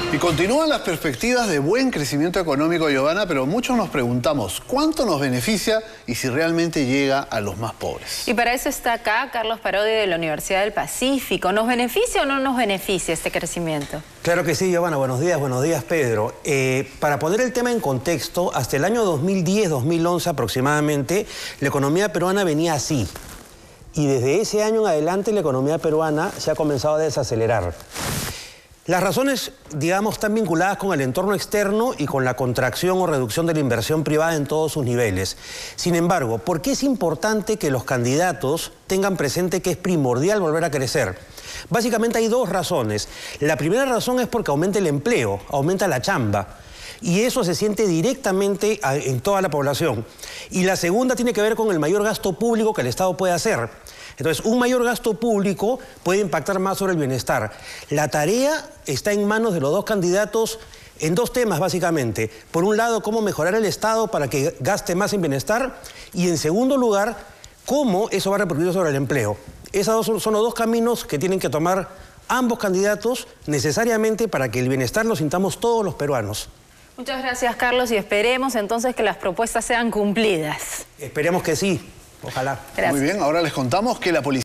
Y continúan las perspectivas de buen crecimiento económico, Giovanna, pero muchos nos preguntamos cuánto nos beneficia y si realmente llega a los más pobres. Y para eso está acá Carlos Parodi de la Universidad del Pacífico. ¿Nos beneficia o no nos beneficia este crecimiento? Claro que sí, Giovanna. Buenos días, Pedro. Para poner el tema en contexto, hasta el año 2010-2011 aproximadamente, la economía peruana venía así. Y desde ese año en adelante la economía peruana se ha comenzado a desacelerar. Las razones, digamos, están vinculadas con el entorno externo y con la contracción o reducción de la inversión privada en todos sus niveles. Sin embargo, ¿por qué es importante que los candidatos tengan presente que es primordial volver a crecer? Básicamente hay dos razones. La primera razón es porque aumenta el empleo, aumenta la chamba. Y eso se siente directamente en toda la población. Y la segunda tiene que ver con el mayor gasto público que el Estado puede hacer. Entonces, un mayor gasto público puede impactar más sobre el bienestar. La tarea está en manos de los dos candidatos en dos temas, básicamente. Por un lado, cómo mejorar el Estado para que gaste más en bienestar. Y en segundo lugar, cómo eso va a repercutir sobre el empleo. Esos son los dos caminos que tienen que tomar ambos candidatos necesariamente para que el bienestar lo sintamos todos los peruanos. Muchas gracias, Carlos, y esperemos entonces que las propuestas sean cumplidas. Esperemos que sí. Ojalá. Gracias. Muy bien, ahora les contamos que la policía...